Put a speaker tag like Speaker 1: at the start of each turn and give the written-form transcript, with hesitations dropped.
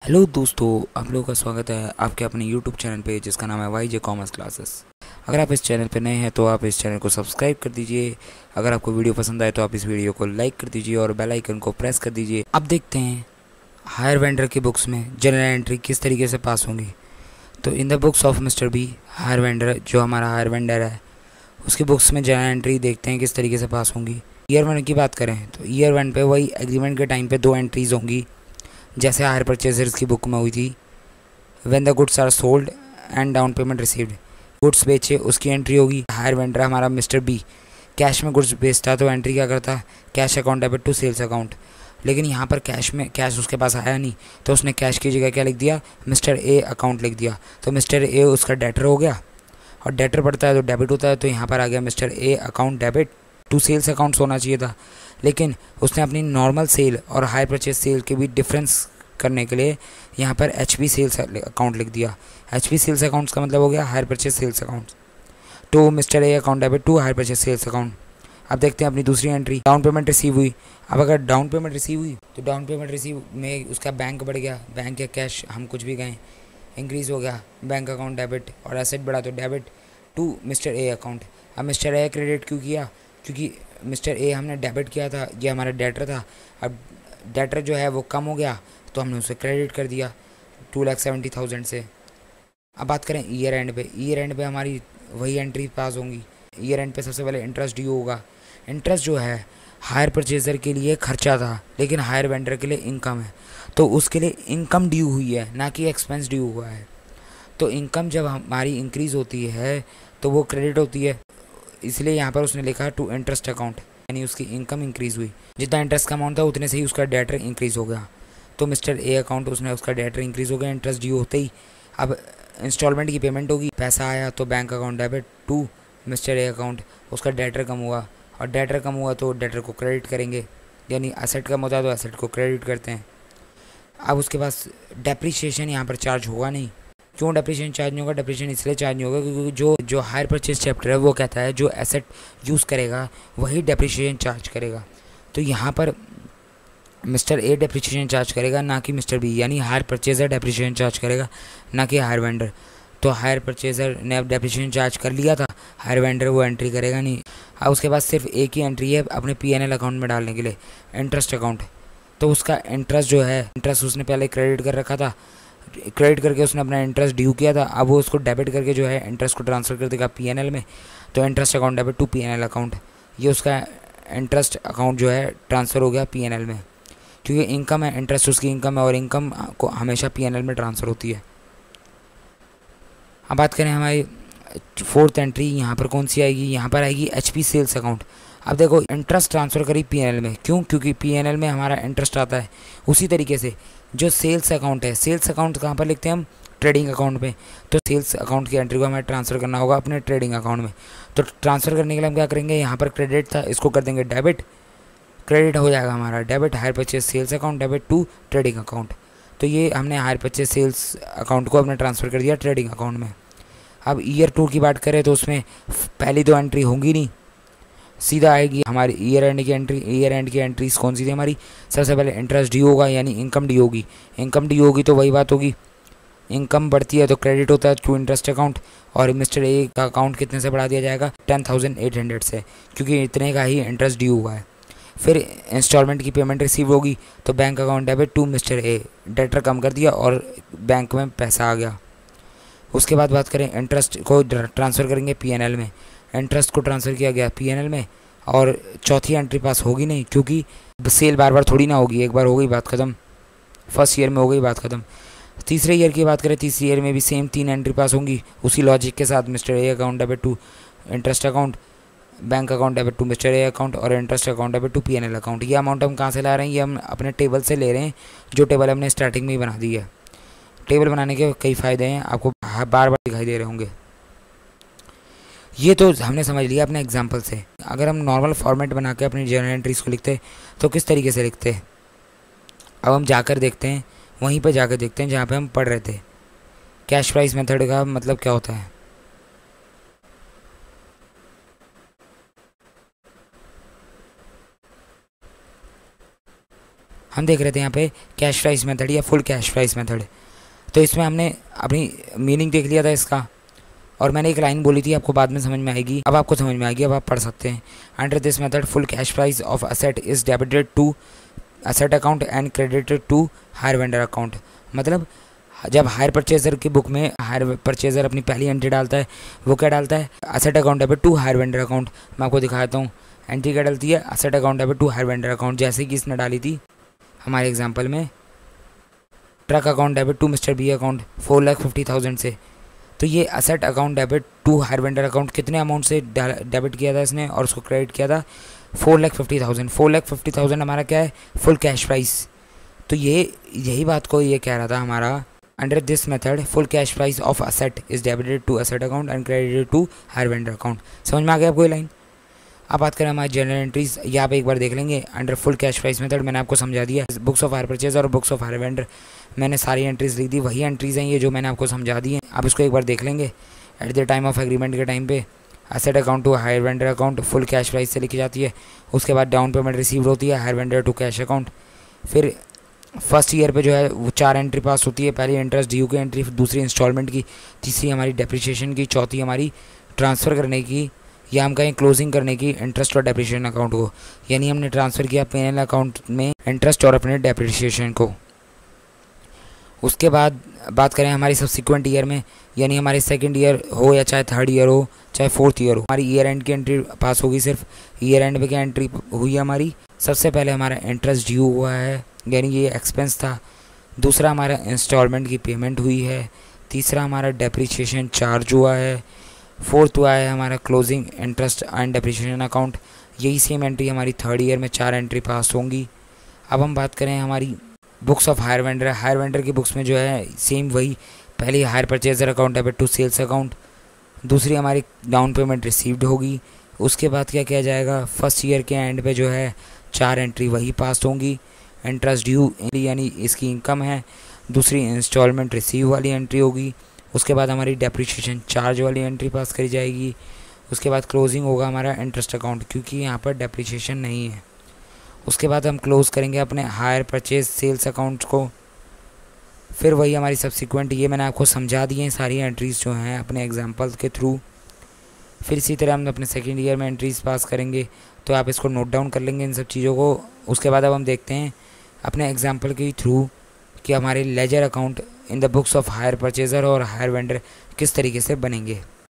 Speaker 1: Hello दोस्तों, आप लोगों का स्वागत है आपके अपने यूट्यूब चैनल पे जिसका नाम है वाई जे कॉमर्स क्लासेस। अगर आप इस चैनल पे नए हैं तो आप इस चैनल को सब्सक्राइब कर दीजिए। अगर आपको वीडियो पसंद आए तो आप इस वीडियो को लाइक कर दीजिए और बेल आइकन को प्रेस कर दीजिए। अब देखते हैं हायर वेंडर की बुक्स में जनरल एंट्री किस तरीके से पास होंगी। तो in the books of mister B, hire vendor जो हमारा हायर वेंडर है उसकी बुक्स में जनरल एंट्री देखते हैं किस तरीके से पास होंगी। ईयर वन की बात करें तो ईयर वन पे वही एग्रीमेंट के टाइम पे दो एंट्रीज होंगी जैसे हायर परचेजर्स की बुक में हुई थी। When the goods are sold and down payment received, goods बेचे उसकी एंट्री होगी। हायर वेंडर हमारा मिस्टर बी कैश में गुड्स बेचता तो एंट्री क्या करता, cash account debit to sales account. लेकिन यहाँ पर कैश उसके पास आया नहीं तो उसने कैश की जगह क्या लिख दिया, मिस्टर ए अकाउंट लिख दिया। तो मिस्टर ए उसका डेटर हो गया और डेटर बढ़ता है तो डेबिट होता है, तो यहाँ पर आ गया mister A account debit to sales accounts होना चाहिए था। लेकिन उसने अपनी नॉर्मल सेल और हाई परचेज सेल के बीच डिफरेंस करने के लिए यहाँ पर एच पी सेल्स अकाउंट लिख दिया। एच पी सेल्स अकाउंट्स का मतलब हो गया hire purchase sales account to mister A account debit to hire purchase sales account. अब देखते हैं अपनी दूसरी एंट्री, डाउन पेमेंट रिसीव हुई। अब अगर डाउन पेमेंट रिसीव हुई तो डाउन पेमेंट रिसीव में उसका बैंक बढ़ गया, बैंक या कैश हम कुछ भी गए इंक्रीज हो गया, बैंक अकाउंट डेबिट और एसेट बढ़ा तो debit to mister A account. अब मिस्टर ए क्रेडिट क्यों किया, क्योंकि मिस्टर ए हमने डेबिट किया था, ये हमारा डेटर था। अब डेटर जो है वो कम हो गया तो हमने उसे क्रेडिट कर दिया 2,70,000 से। अब बात करें ईयर एंड पे, ईयर एंड पे हमारी वही एंट्री पास होंगी। ईयर एंड पे सबसे पहले इंटरेस्ट ड्यू होगा। इंटरेस्ट जो है हायर परचेजर के लिए खर्चा था लेकिन हायर वेंडर के लिए इनकम है, तो उसके लिए इनकम ड्यू हुई है ना कि एक्सपेंस ड्यू हुआ है। तो इनकम जब हमारी इंक्रीज़ होती है तो वो क्रेडिट होती है, इसलिए यहाँ पर उसने लिखा टू इंटरेस्ट अकाउंट, यानी उसकी इनकम इंक्रीज़ हुई। जितना इंटरेस्ट का अमाउंट था उतने से ही उसका डेटर इंक्रीज़ हो गया। तो मिस्टर ए अकाउंट उसने उसका डेटर इंक्रीज़ हो गया इंटरेस्ट ड्यू होते ही। अब इंस्टॉलमेंट की पेमेंट होगी, पैसा आया तो bank account debit to mister A account, उसका डेटर कम हुआ और डेटर कम हुआ तो डेटर को क्रेडिट करेंगे, यानी एसेट कम होता है तो एसेट को क्रेडिट करते हैं। अब उसके पास डेप्रीशिएशन यहाँ पर चार्ज होगा नहीं। क्यों डेप्रीशिएशन चार्ज नहीं होगा, डेप्रीशिएशन इसलिए चार्ज नहीं होगा क्योंकि जो हायर परचेज चैप्टर है वो कहता है जो एसेट यूज़ करेगा वही डेप्रीशिएशन चार्ज करेगा। तो यहाँ पर मिस्टर ए डेप्रीशिएशन चार्ज करेगा ना कि मिस्टर बी, यानी हायर परचेजर डेप्रीशिएशन चार्ज करेगा ना कि हायर वेंडर। तो हायर परचेजर ने अब डेप्रीशिएशन चार्ज कर लिया था, हायर वेंडर वो एंट्री करेगा नहीं। अब उसके पास सिर्फ एक ही एंट्री है अपने पीएनएल अकाउंट में डालने के लिए, इंटरेस्ट अकाउंट। तो उसका इंटरेस्ट जो है, इंटरेस्ट उसने पहले क्रेडिट कर रखा था, क्रेडिट करके उसने अपना इंटरेस्ट ड्यू किया था, अब वो उसको डेबिट करके जो है इंटरेस्ट को ट्रांसफ़र कर देगा पीएनएल में। तो interest account debit to PNL account, ये उसका इंटरेस्ट अकाउंट जो है ट्रांसफ़र हो गया पीएनएल में, क्योंकि इनकम है, इंटरेस्ट उसकी इनकम है और इनकम को हमेशा पीएनएल में ट्रांसफ़र होती है। अब बात करें हमारी फोर्थ एंट्री, यहाँ पर कौन सी आएगी, यहाँ पर आएगी एचपी सेल्स अकाउंट। अब देखो इंटरेस्ट ट्रांसफ़र करी पीएनएल में, क्यों, क्योंकि पीएनएल में हमारा इंटरेस्ट आता है। उसी तरीके से जो सेल्स अकाउंट है, सेल्स अकाउंट कहाँ पर लिखते हैं हम, ट्रेडिंग अकाउंट में। तो सेल्स अकाउंट की एंट्री को हमें ट्रांसफ़र करना होगा अपने ट्रेडिंग अकाउंट में। तो ट्रांसफ़र करने के लिए हम क्या करेंगे, यहाँ पर क्रेडिट था इसको कर देंगे डेबिट, क्रेडिट हो जाएगा हमारा debit hire purchase sales account debit to trading account. तो ये हमने हायर परचेज सेल्स अकाउंट को अपने ट्रांसफ़र कर दिया ट्रेडिंग अकाउंट में। अब ईयर टू की बात करें तो उसमें पहली दो एंट्री होंगी नहीं, सीधा आएगी हमारी ईयर एंड की एंट्री। ईयर एंड की एंट्रीज कौन सी थी हमारी, सबसे पहले इंटरेस्ट ड्यू होगा यानी इनकम ड्यू होगी। इनकम ड्यू होगी तो वही बात होगी, इनकम बढ़ती है तो क्रेडिट होता है टू इंटरेस्ट अकाउंट, और मिस्टर ए का अकाउंट कितने से बढ़ा दिया जाएगा, 10,800 से, क्योंकि इतने का ही इंटरेस्ट ड्यू हुआ है। फिर इंस्टॉलमेंट की पेमेंट रिसीव होगी तो bank account debit to mister A, debtor कम कर दिया और बैंक में पैसा आ गया। उसके बाद बात करें इंटरेस्ट को ट्रांसफ़र करेंगे पीएनएल में, इंटरेस्ट को ट्रांसफ़र किया गया पीएनएल में। और चौथी एंट्री पास होगी नहीं क्योंकि सेल बार बार थोड़ी ना होगी, एक बार हो गई बात ख़त्म, फर्स्ट ईयर में हो गई बात ख़त्म। तीसरे ईयर की बात करें, तीसरे ईयर में भी सेम तीन एंट्री पास होंगी उसी लॉजिक के साथ, Mister A account debit to interest account, bank account debit to mister A account और interest account debit to PNL account. ये अमाउंट हम कहाँ से ला रहे हैं, ये हम अपने टेबल से ले रहे हैं, जो टेबल हमने स्टार्टिंग में ही बना दी है। टेबल बनाने के कई फ़ायदे हैं, आपको बार बार दिखाई दे रहे होंगे। ये तो हमने समझ लिया अपने एग्जाम्पल से। अगर हम नॉर्मल फॉर्मेट बना के अपनी जर्नल एंट्रीज़ को लिखते तो किस तरीके से लिखते, अब हम जाकर देखते हैं, वहीं पर जाकर देखते हैं जहाँ पे हम पढ़ रहे थे। कैश प्राइस मेथड का मतलब क्या होता है, हम देख रहे थे यहाँ पे कैश प्राइस मेथड या फुल कैश प्राइस मेथड। तो इसमें हमने अपनी मीनिंग देख लिया था इसका, और मैंने एक लाइन बोली थी, आपको बाद में समझ में आएगी, अब आपको समझ में आएगी, अब आप पढ़ सकते हैं। Under this method full cash price of asset is debited to asset account and credited to hire vendor account. मतलब जब हायर परचेजर की बुक में हायर परचेजर अपनी पहली एंट्री डालता है, वो क्या डालता है, asset account debit to hire vendor account. मैं आपको दिखाता हूँ एंट्री क्या डलती है, asset account debit to hire vendor account. जैसे कि इसने डाली थी हमारे एग्जाम्पल में, truck account debit to Mister B account 4,50,000 से। तो ये asset account debit to hire vendor account कितने अमाउंट से डेबिट किया था इसने, और उसको क्रेडिट किया था 4,50,000। 4,50,000 हमारा क्या है, फुल कैश प्राइस। तो यही बात को ये कह रहा था हमारा, under this method full cash price of asset is debited to asset account and credited to hire vendor account. समझ में आ गया आपको ये लाइन। अब बात करें हमारी जनरल एंट्रीज, यहाँ पे एक बार देख लेंगे। Under full cash price method मैंने आपको समझा दिया, बुक्स ऑफ हायर परचेज और बुक्स ऑफ हायर वेंडर मैंने सारी एंट्रीज लिख दी, वही एंट्रीज हैं ये जो मैंने आपको समझा दी हैं। आप इसको एक बार देख लेंगे। At the time of agreement के टाइम पे asset account to hire vendor account full cash price से लिखी जाती है। उसके बाद डाउन पेमेंट रिसीव होती है hire vendor to cash account. फिर फर्स्ट ईयर पे जो है वो 4 एंट्री पास होती है। पहली इंटरेस्ट ड्यू की एंट्री, दूसरी इंस्टॉलमेंट की, तीसरी हमारी डेप्रिसिएशन की, चौथी हमारी ट्रांसफ़र करने की या हम कहें क्लोजिंग करने की इंटरेस्ट और डेप्रिसिएशन अकाउंट को। यानी हमने ट्रांसफ़र किया P&L अकाउंट में इंटरेस्ट और अपने डेप्रिसिएशन को। उसके बाद बात करें हमारी सब्सिक्वेंट ईयर में, यानी हमारे सेकंड ईयर हो या चाहे थर्ड ईयर हो चाहे फोर्थ ईयर हो, हमारी ईयर एंड की एंट्री पास होगी। सिर्फ ईयर एंड पे क्या एंट्री हुई हमारी, सबसे पहले हमारा इंटरेस्ट ड्यू हुआ है, यानी ये एक्सपेंस था। दूसरा हमारा इंस्टॉलमेंट की पेमेंट हुई है। तीसरा हमारा डेप्रिसिएशन चार्ज हुआ है। फोर्थ हुआ है हमारा closing interest and depreciation account. यही सेम एंट्री हमारी थर्ड ईयर में 4 एंट्री पास होंगी। अब हम बात करें हमारी books of hire vendor. Hire vendor की बुक्स में जो है सेम वही, पहली hire purchaser account debit to sales account, दूसरी हमारी डाउन पेमेंट रिसीव्ड होगी। उसके बाद क्या किया जाएगा, फर्स्ट ईयर के एंड पे जो है 4 एंट्री वही पास होंगी। इंटरेस्ट ड्यू यानी इसकी इनकम है, दूसरी इंस्टॉलमेंट रिसीव वाली एंट्री होगी। उसके बाद हमारी डेप्रिसिएशन चार्ज वाली एंट्री पास करी जाएगी। उसके बाद क्लोजिंग होगा हमारा इंटरेस्ट अकाउंट, क्योंकि यहाँ पर डेप्रिसिएशन नहीं है। उसके बाद हम क्लोज़ करेंगे अपने हायर परचेज सेल्स अकाउंट को। फिर वही हमारी सब्सिक्वेंट, ये मैंने आपको समझा दी हैं सारी एंट्रीज़ जो हैं अपने एग्जांपल के थ्रू। फिर इसी तरह हम अपने सेकेंड ईयर में एंट्रीज़ पास करेंगे, तो आप इसको नोट डाउन कर लेंगे इन सब चीज़ों को। उसके बाद अब हम देखते हैं अपने एग्जांपल के थ्रू कि हमारे ledger account in the books of hire purchaser और हायर वेंडर किस तरीके से बनेंगे।